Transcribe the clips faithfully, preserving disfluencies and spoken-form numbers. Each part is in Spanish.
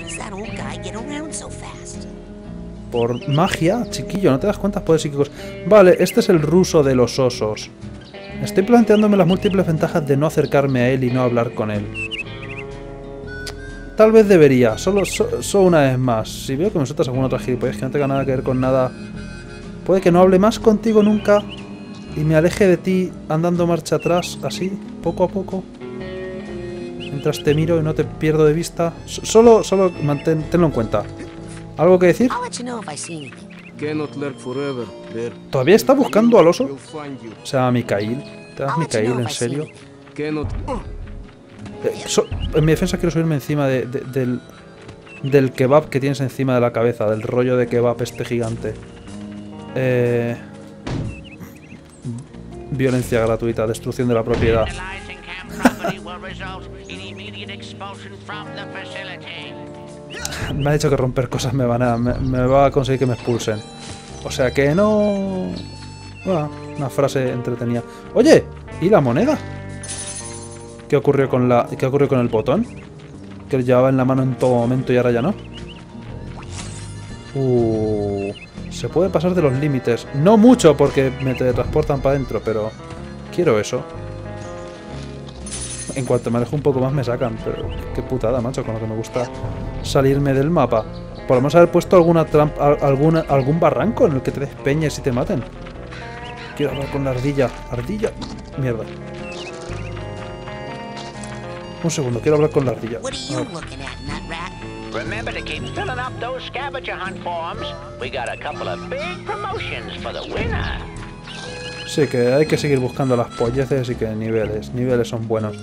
Por magia, chiquillo, ¿no te das cuenta? Poderes psíquicos. Vale, este es el ruso de los osos. Estoy planteándome las múltiples ventajas de no acercarme a él y no hablar con él. Tal vez debería, solo, so, solo una vez más. Si veo que me sueltas alguna otra gilipollas que no tenga nada que ver con nada, puede que no hable más contigo nunca y me aleje de ti andando marcha atrás, así, poco a poco. Mientras te miro y no te pierdo de vista. Solo, solo mantén, tenlo en cuenta. ¿Algo que decir? ¿Todavía está buscando al oso? O sea, Mikhail. ¿Te das Mikhail, en serio? Eh, so, en mi defensa quiero subirme encima de, de, del, del kebab que tienes encima de la cabeza. Del rollo de kebab este gigante. Eh, violencia gratuita, destrucción de la propiedad. Me ha dicho que romper cosas me, van a, me, me va a conseguir que me expulsen. O sea que no... Bueno, una frase entretenida. Oye, ¿y la moneda? ¿Qué ocurrió con la, qué ocurrió con el botón? Que lo llevaba en la mano en todo momento y ahora ya no. Uh, se puede pasar de los límites. No mucho porque me teletransportan para adentro, pero quiero eso. En cuanto me alejo un poco más me sacan, pero qué putada, macho, con lo que me gusta salirme del mapa. Podemos haber puesto alguna trampa, alguna, algún barranco en el que te despeñes y te maten. Quiero hablar con la ardilla. Ardilla. Mierda. Un segundo, quiero hablar con la ardilla. Sí, que hay que seguir buscando las polleces y que niveles. Niveles son buenos.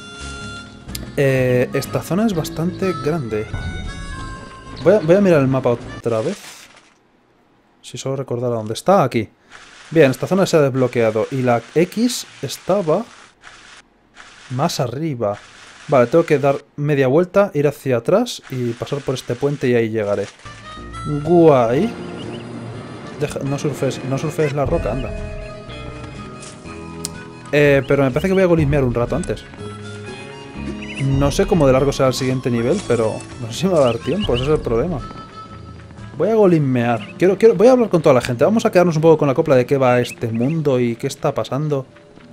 Eh, esta zona es bastante grande. Voy a, voy a mirar el mapa otra vez. Si solo recordara dónde está. Aquí. Bien, esta zona se ha desbloqueado. Y la X estaba más arriba. Vale, tengo que dar media vuelta, ir hacia atrás y pasar por este puente y ahí llegaré. Guay. Deja, no surfes, no surfes la roca, anda. Eh, pero me parece que voy a golismear un rato antes. No sé cómo de largo será el siguiente nivel, pero no sé si me va a dar tiempo, ese es el problema. Voy a golismear. Quiero, quiero, voy a hablar con toda la gente. Vamos a quedarnos un poco con la copla de qué va este mundo y qué está pasando.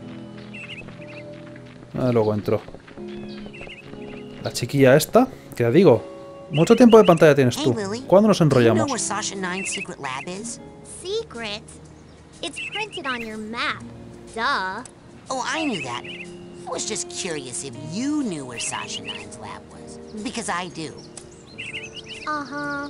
Ah, luego entro. La chiquilla esta, que digo, mucho tiempo de pantalla tienes tú. ¿Cuándo nos enrollamos? Oh, I knew that. I was just curious if you knew where Sasha Nine's lab was. Because I do. Uh-huh.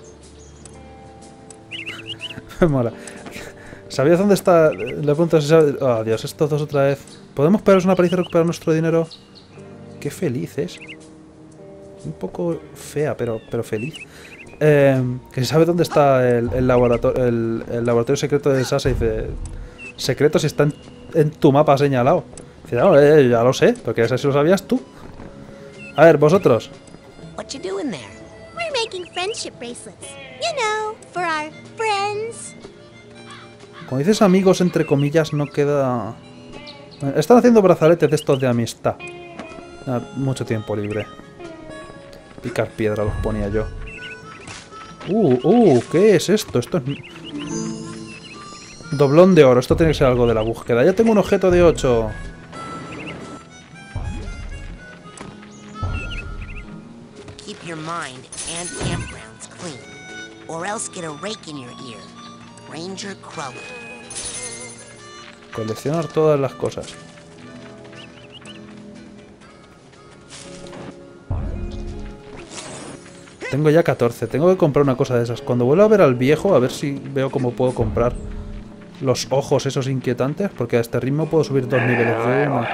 Me mola. ¿Sabías dónde está? Le pregunto si sabe... Oh, Dios, estos dos otra vez. ¿Podemos pegarnos una paliza y recuperar nuestro dinero? Qué feliz es. Un poco fea, pero, pero feliz. Eh, que sabe dónde está el, el, laboratorio, el, el laboratorio secreto de Sasha y dice... Secreto si está en, en tu mapa señalado. Dice, no, eh, ya lo sé, porque ese sí lo sabías tú. A ver, vosotros. What you doing there? We're making friendship bracelets. You know, for our friends. Cuando dices amigos, entre comillas, no queda... Están haciendo brazaletes de estos de amistad. Ah, mucho tiempo libre. Picar piedra los ponía yo. Uh, uh, ¿qué es esto? Esto es... Doblón de oro. Esto tiene que ser algo de la búsqueda. Ya tengo un objeto de ocho. Keep your mind and campgrounds clean, or else get a rake in your ear. Ranger Cruller. Coleccionar todas las cosas. Tengo ya catorce. Tengo que comprar una cosa de esas. Cuando vuelva a ver al viejo, a ver si veo cómo puedo comprar los ojos esos inquietantes, porque a este ritmo puedo subir dos niveles de uno.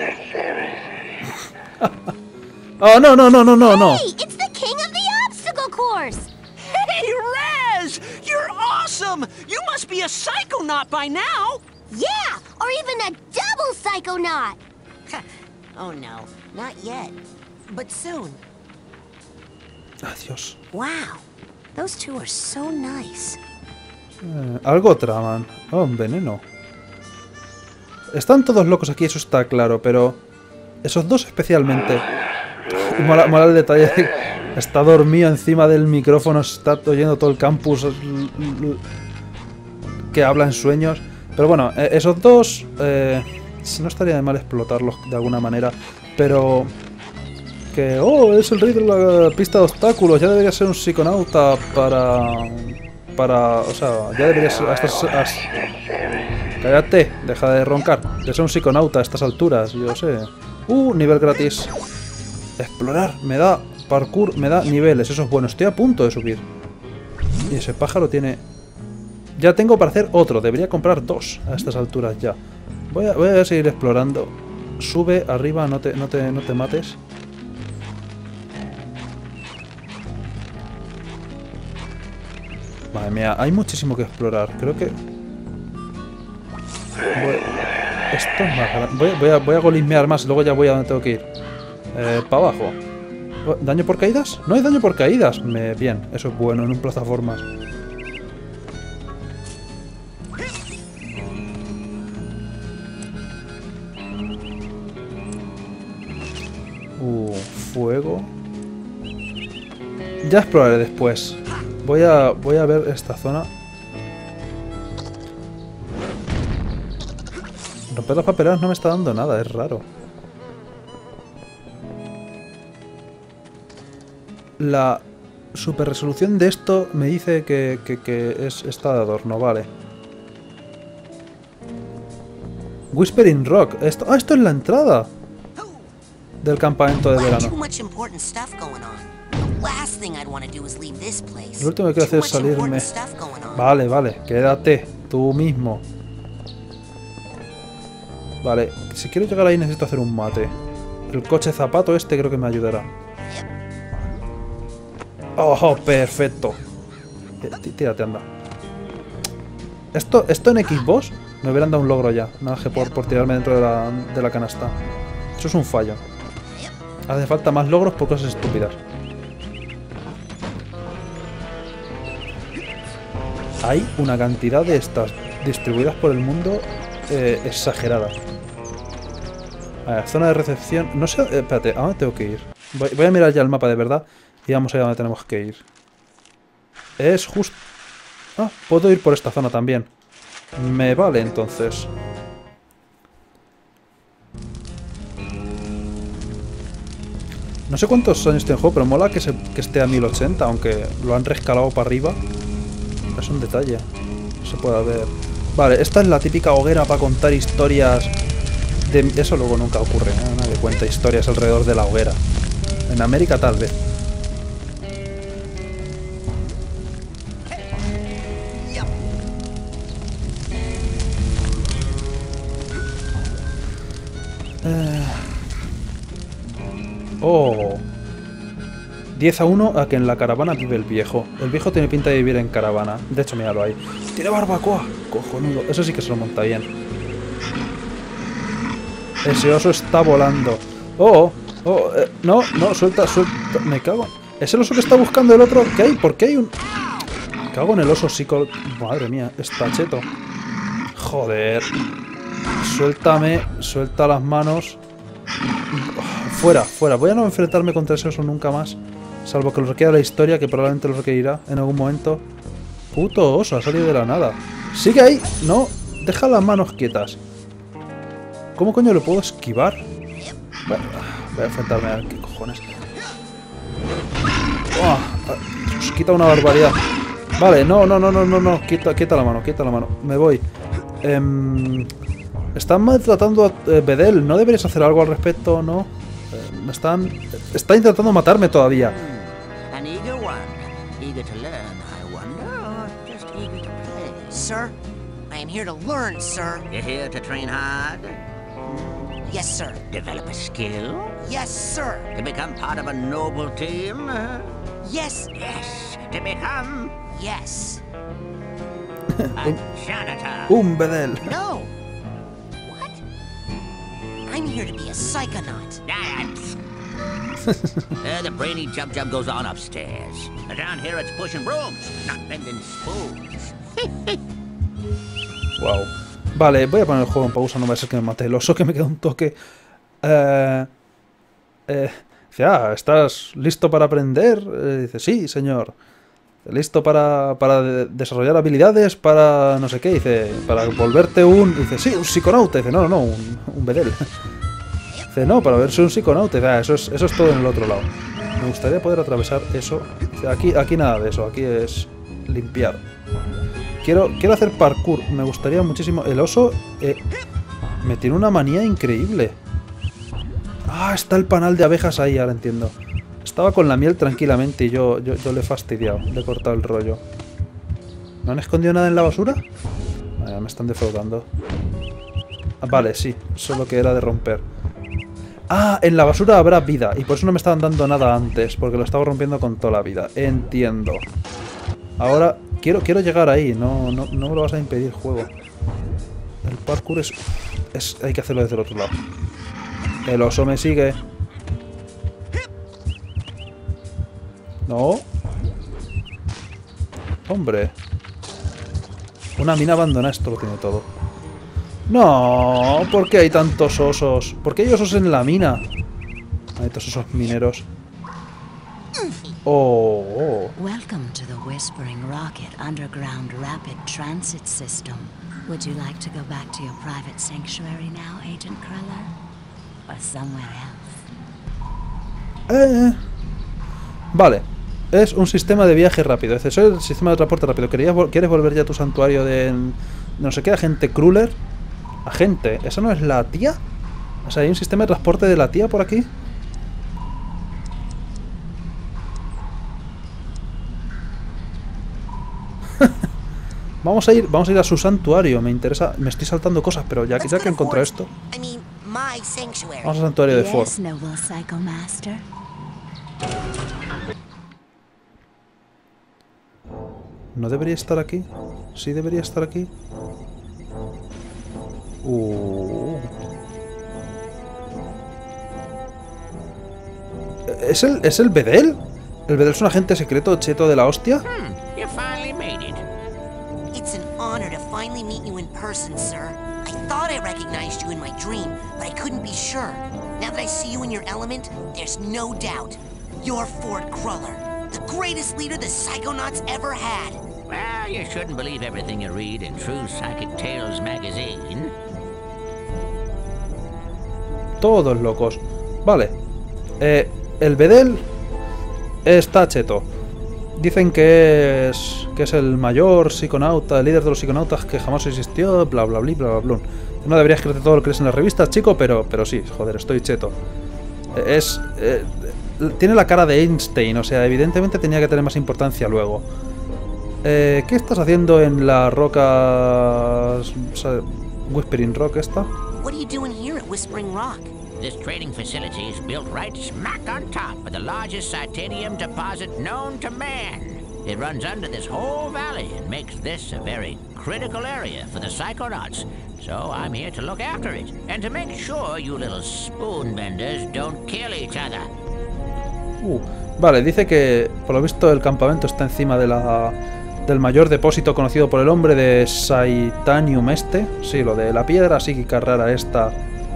Oh, no, no, no, no, no, no. Hey, it's the king of the obstacle course. Hey, Rez! You're awesome! You must be a psychonaut by now! Yeah, or even a double psychonaut. Oh no, not yet. But soon. Adiós. Wow, those two are so nice. Eh, algo traman. Oh, un veneno. Están todos locos aquí, eso está claro, pero... Esos dos especialmente... Y mola, mola el detalle Está dormido encima del micrófono, está oyendo todo el campus que habla en sueños. Pero bueno, esos dos, eh, no estaría de mal explotarlos de alguna manera. Pero que, oh, es el rey de la pista de obstáculos, ya debería ser un psiconauta para... para, o sea, ya debería ser... Hasta, hasta, cállate, deja de roncar. De ser un psiconauta a estas alturas, yo sé. Uh, nivel gratis. Explorar, me da parkour, me da niveles, eso es bueno. Estoy a punto de subir. Y ese pájaro tiene... Ya tengo para hacer otro, debería comprar dos a estas alturas ya. Voy a, voy a seguir explorando. Sube, arriba, no te, no te, no te mates. Madre mía, hay muchísimo que explorar. Creo que... Voy... Esto es más grande. Voy, voy, a, voy a golismear más y luego ya voy a donde tengo que ir. Eh, para abajo. ¿Daño por caídas? No hay daño por caídas. Me... Bien, eso es bueno en un plataformas. Uh, fuego. Ya exploraré después. Voy a, voy a ver esta zona. Romper las papeleras no me está dando nada, es raro. La super resolución de esto me dice que, que, que es, está de adorno, vale. Whispering Rock. Esto, ah, esto es la entrada del campamento de verano. Lo último que quiero hacer es salirme. Vale, vale, quédate tú mismo. Vale, si quiero llegar ahí necesito hacer un mate. El coche zapato este creo que me ayudará. ¡Oh, perfecto! Tírate, anda. Esto, esto en Xbox me hubieran dado un logro ya. Nada que por, por tirarme dentro de la, de la canasta. Eso es un fallo. Hace falta más logros por cosas estúpidas. Hay una cantidad de estas distribuidas por el mundo eh, exagerada. A ver, zona de recepción. No sé. Eh, espérate, ¿a dónde tengo que ir? Voy, voy a mirar ya el mapa de verdad y vamos a ir a dónde tenemos que ir. Es justo. Ah, puedo ir por esta zona también. Me vale entonces. No sé cuántos años tiene el juego, pero mola que, se, que esté a mil ochenta, aunque lo han rescalado para arriba. Es un detalle. No se puede ver. Vale, esta es la típica hoguera para contar historias. De... Eso luego nunca ocurre, ¿eh? Nadie cuenta historias alrededor de la hoguera. En América tal vez. Eh... Oh. diez a uno a que en la caravana vive el viejo. El viejo tiene pinta de vivir en caravana. De hecho, míralo ahí. ¡Tiene barbacoa! Cojonudo. Eso sí que se lo monta bien. Ese oso está volando. ¡Oh! ¡Oh! Eh, no, no, suelta, suelta. Me cago. ¿Es el oso que está buscando el otro? ¿Qué hay? ¿Por qué hay un...? Me cago en el oso psico... Madre mía, está cheto. Joder. Suéltame. Suelta las manos. Fuera, fuera. Voy a no enfrentarme contra ese oso nunca más. Salvo que lo requiera la historia, que probablemente lo requerirá en algún momento. Puto oso, ha salido de la nada. ¡Sigue ahí! No, deja las manos quietas. ¿Cómo coño lo puedo esquivar? Bueno, voy a enfrentarme a ver qué cojones. Oh, quita una barbaridad. Vale, no, no, no, no, no, no. Quita, quita la mano, quita la mano. Me voy. Eh, están maltratando a eh, Bedel. ¿No deberías hacer algo al respecto? ¿No? Eh, me están... Está intentando matarme todavía. An eager one, eager to learn, I wonder, or just eager to play. Sir, I am here to learn, sir. You're here to train hard? Yes, sir. Develop a skill? Yes, sir. To become part of a noble team? Uh, Yes, yes, to become yes. a janitor. Un Bedel. No. What? I'm here to be a psychonaut. Dance. uh, the brainy jump jump goes on upstairs. Down here it's pushing brooms, not bending spoons. Wow. Vale, voy a poner el juego en pausa, no va a ser que me mate el oso, que me queda un toque. Eh, eh, Dice, ah, ¿estás listo para aprender? Eh, dice, sí, señor. ¿Listo para, para de desarrollar habilidades? Para no sé qué. Dice, para volverte un... Dice, sí, un psiconauta. Dice, no, no, no, un, un bedel. Dice, no, para verse un psiconauta. Dice, ah, eso es, eso es todo en el otro lado. Me gustaría poder atravesar eso. Dice, aquí, aquí nada de eso. Aquí es limpiar. Quiero, quiero hacer parkour. Me gustaría muchísimo. El oso eh, me tiene una manía increíble. Ah, está el panal de abejas ahí, ahora entiendo. Estaba con la miel tranquilamente y yo, yo, yo le he fastidiado. Le he cortado el rollo. ¿No han escondido nada en la basura? Vaya, me están defraudando. Ah, vale, sí. Solo que era de romper. Ah, en la basura habrá vida. Y por eso no me estaban dando nada antes. Porque lo estaba rompiendo con toda la vida. Entiendo. Ahora, quiero, quiero llegar ahí. No, no, no me lo vas a impedir, juego. El parkour es, es... Hay que hacerlo desde el otro lado. El oso me sigue. No. Hombre. Una mina abandonada, esto lo tiene todo. No, ¿por qué hay tantos osos? ¿Por qué hay osos en la mina? Hay todos esos mineros. Oh, oh. Welcome to the Whispering Rocket Underground Rapid Transit System. Would you like to go back to your private sanctuary now, Agent Cruller? Or somewhere else? Eh. Vale. Es un sistema de viaje rápido. Es decir, soy el sistema de transporte rápido. ¿Querías, ¿Quieres volver ya a tu santuario de... no sé qué, agente Cruller? Agente, ¿esa no es la tía? O sea, ¿hay un sistema de transporte de la tía por aquí? Vamos a ir, vamos a ir a su santuario. Me interesa, me estoy saltando cosas, pero ya, ya que he encontrado esto. Vamos al santuario de Ford. Yes, noble Psychomaster. ¿No debería estar aquí? ¿Sí debería estar aquí? Uh. ¿Es el, ¿Es el Bedel? ¿El Bedel es un agente secreto cheto de la hostia? Hmm, you finally made it. It's an honor to finally meet you in person, sir. I thought I recognized you in my dream, but I couldn't be sure. Now that I see you in your element, there's no doubt. You're Ford Cruller, the greatest leader the Psychonauts ever had. Well, you shouldn't believe everything you read in True Psychic Tales magazine. Todos locos. Vale. Eh, el Bedel está cheto. Dicen que es que es el mayor psiconauta, el líder de los psiconautas que jamás existió, bla bla bla bla bla bla. No deberías creerte todo lo que lees en las revistas, chico, pero, pero sí, joder, estoy cheto. Es... Eh, tiene la cara de Einstein, o sea, evidentemente tenía que tener más importancia luego. Eh, ¿Qué estás haciendo en la roca... Whispering Rock esta? What are you doing here at Whispering Rock? This trading facility is built right smack on top of the largest titanium deposit known to man. It runs under this whole valley and makes this a very critical area for the Psychonauts. So I'm here to look after it and to make sure you little spoon benders don't kill each other. Uh, vale, dice que por lo visto el campamento está encima de la... del mayor depósito conocido por el hombre de Saitanium este. Sí, lo de la piedra psíquica rara esta.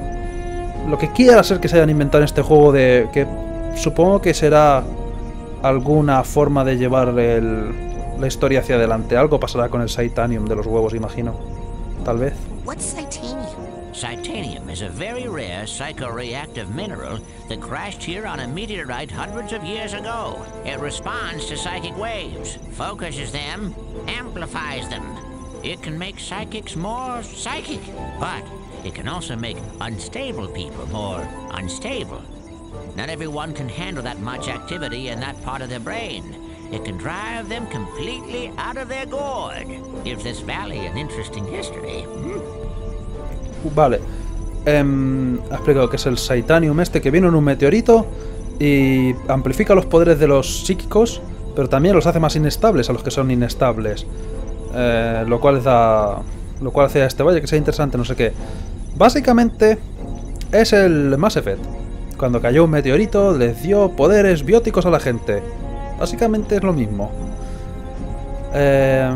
Lo que quiera ser que se hayan inventado en este juego de... que supongo que será alguna forma de llevar el, la historia hacia adelante. Algo pasará con el Saitanium de los huevos, imagino. Tal vez. What's Titanium? Titanium is a very rare psychoreactive mineral that crashed here on a meteorite hundreds of years ago. It responds to psychic waves, focuses them, amplifies them. It can make psychics more psychic, but it can also make unstable people more unstable. Not everyone can handle that much activity in that part of their brain. It can drive them completely out of their gourd. Gives this valley an interesting history. Hmm? Vale. Eh, ha explicado que es el Saitanium este que viene en un meteorito y amplifica los poderes de los psíquicos, pero también los hace más inestables a los que son inestables. Eh, lo cual da, lo cual hace a este valle que sea interesante, no sé qué. Básicamente es el Mass Effect. Cuando cayó un meteorito les dio poderes bióticos a la gente. Básicamente es lo mismo. Eh,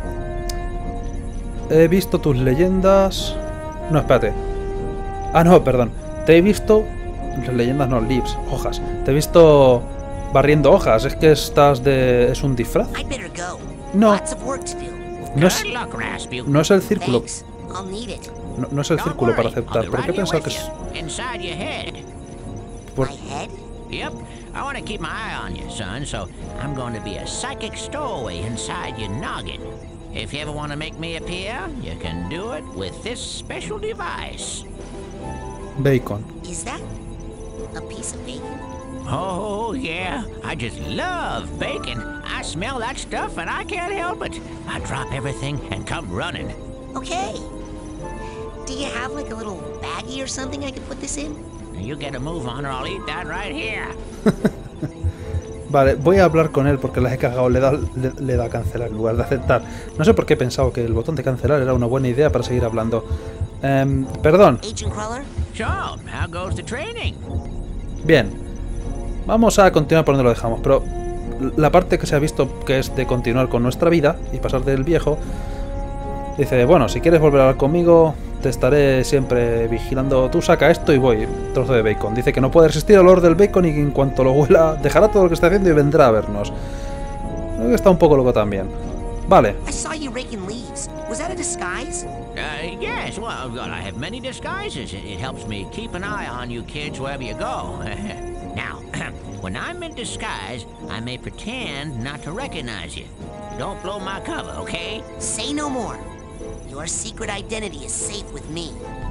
he visto tus leyendas... No, espérate. Ah, no, perdón. Te he visto leyendas no, leaves, hojas. Te he visto barriendo hojas. ¿Es que estás de... es un disfraz? I'd better go. No. Lots of work to do. No es, Good luck, Rasputin. no es el círculo. Thanks. I'll need it. No, no es el Don't círculo para worry, I'll aceptar. be ¿Por qué right here pensaba que with es...? you, inside your head. Por- My head? Yep. I want to keep my eye on you, son, so I'm going to be a psychic stowaway inside your noggin. If you ever want to make me appear, you can do it with this special device. Bacon. Is that a piece of bacon? Oh, yeah. I just love bacon. I smell that stuff and I can't help it. I drop everything and come running. Okay. Do you have like a little baggie or something I could put this in? You get a move on or I'll eat that right here. Vale, voy a hablar con él porque la he cagado. Le da, le, le da a cancelar en lugar de aceptar. No sé por qué he pensado que el botón de cancelar era una buena idea para seguir hablando. Em, perdón. Agent Cruller? So, how goes the training? Bien. Vamos a continuar por donde lo dejamos, pero la parte que se ha visto que es de continuar con nuestra vida y pasar del viejo, dice, bueno, si quieres volver a hablar conmigo, te estaré siempre vigilando. Tú saca esto y voy. Trozo de bacon. Dice que no puede resistir al olor del bacon y que en cuanto lo huela, dejará todo lo que está haciendo y vendrá a vernos. Creo que está un poco loco también. Vale. I saw you raking leaves. Was that a disguise? Uh, yes, well, well, I have many disguises. It, it helps me keep an eye on you kids wherever you go. Now, when I'm in disguise, I may pretend not to recognize you. Don't blow my cover, okay? Say no more. Your secret identity is safe with me.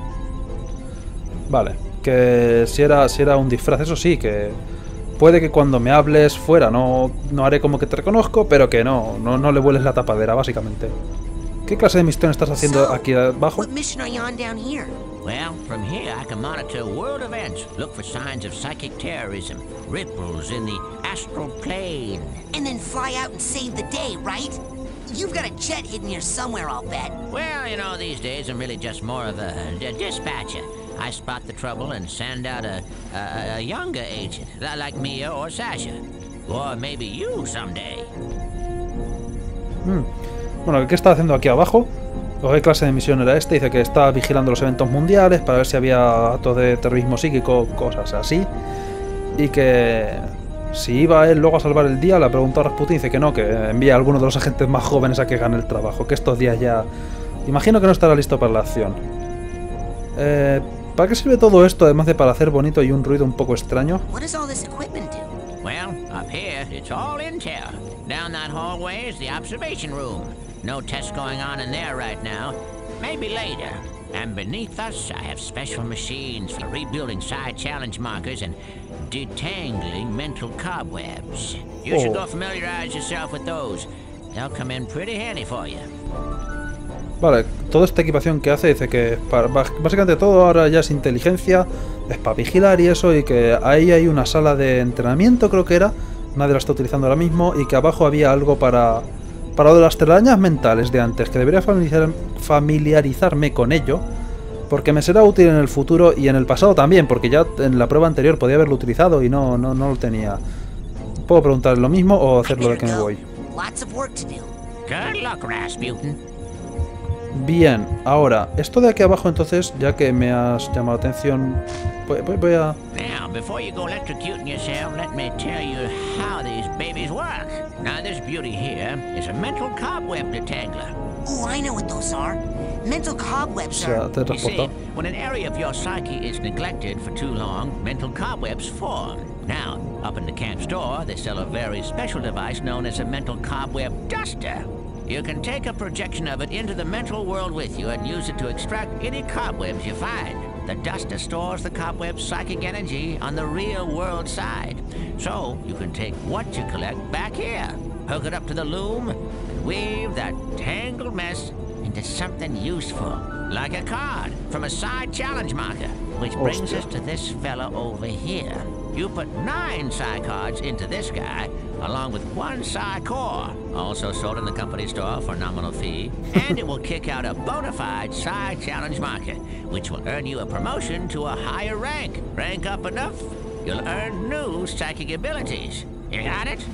Vale. Que si era, si era un disfraz, eso sí, que puede que cuando me hables fuera no, no haré como que te reconozco, pero que no, no, no le vueles la tapadera, básicamente. ¿Qué clase de misión estás haciendo So, aquí abajo? what mission are you on down here? Well, from here I can monitor world events, look for signs of psychic terrorism, ripples in the astral plane. And then fly out and save the day, right? You've got a jet hidden here somewhere, I'll bet. Well, you know, these days I'm really just more of a, a dispatcher. I spot the trouble and send out a, a, a younger agent, li- like Mia or Sasha. Or maybe you someday. Hmm. Bueno, ¿qué está haciendo aquí abajo? ¿O qué clase de misión era esta? Dice que está vigilando los eventos mundiales para ver si había actos de terrorismo psíquico, cosas así. Y que si iba él luego a salvar el día, le ha preguntado a Rasputin, dice que no, que envía a alguno de los agentes más jóvenes a que gane el trabajo, que estos días ya... Imagino que no estará listo para la acción. Eh, ¿Para qué sirve todo esto, además de para hacer bonito y un ruido un poco extraño? What does all this equipment do? Well, up here, it's all intel. Down that hallway is the observation room. No tests going on in there right now. Maybe later. And beneath us, I have special machines for rebuilding side challenge markers and detangling mental cobwebs. You should Oh. go familiarize yourself with those. They'll come in pretty handy for you. Vale, toda esta equipación que hace dice que para- básicamente todo ahora ya es inteligencia, es para vigilar y eso, y que ahí hay una sala de entrenamiento, creo que era, nadie la está utilizando ahora mismo, y que abajo había algo para, para lo de las telarañas mentales de antes, que debería familiarizar- familiarizarme con ello, porque me será útil en el futuro y en el pasado también, porque ya en la prueba anterior podía haberlo utilizado y no, no, no lo tenía. ¿Puedo preguntar lo mismo o I hacerlo de better que me go. voy? Lots of work to do. Good luck, Rasputin. Bien, ahora, esto de aquí abajo entonces, ya que me has llamado la atención, voy, voy- voy a... Now, before you go electrocuting yourself, let me tell you how these babies work. Now, this beauty here is a mental cobweb detangler. Oh, I know what those are. Mental O cobwebs sea, are... te he You see, transportado. when an area of your psyche is neglected for too long, mental cobwebs form. Now, up in the camp store, they sell a very special device known as a mental cobweb duster. You can take a projection of it into the mental world with you and use it to extract any cobwebs you find. The duster stores the cobweb's psychic energy on the real world side. So, you can take what you collect back here, hook it up to the loom, and weave that tangled mess into something useful, like a card from a side challenge marker, which brings Hostia. us to this fella over here. You put nine psi cards into this guy, along with one psi core, also sold in the company store for a nominal fee, and it will kick out a bona fide psi challenge marker, which will earn you a promotion to a higher rank. Rank up enough, you'll earn new psychic abilities. You got it?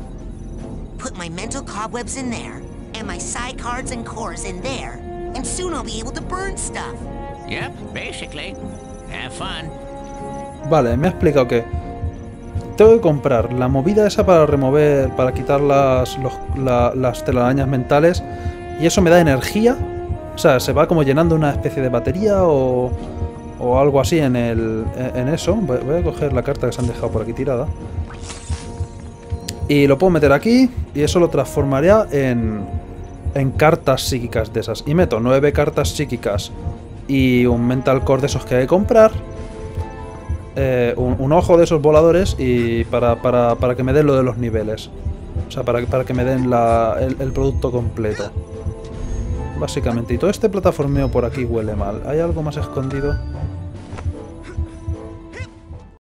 Put my mental cobwebs in there, and my psi cards and cores in there, and soon I'll be able to burn stuff. Yep, basically. Have fun. Vale, me ha explicado que tengo que comprar la movida esa para remover, para quitar las, los, la, las telarañas mentales. Y eso me da energía. O sea, se va como llenando una especie de batería o, o algo así en, el, en eso. Voy, voy a coger la carta que se han dejado por aquí tirada. Y lo puedo meter aquí y eso lo transformaría en, en cartas psíquicas de esas. Y meto nueve cartas psíquicas y un mental core de esos que hay que comprar. Eh, un, un ojo de esos voladores y para, para, para que me den lo de los niveles. O sea, para, para que me den la, el, el producto completo. Básicamente. Y todo este plataformeo por aquí huele mal. ¿Hay algo más escondido?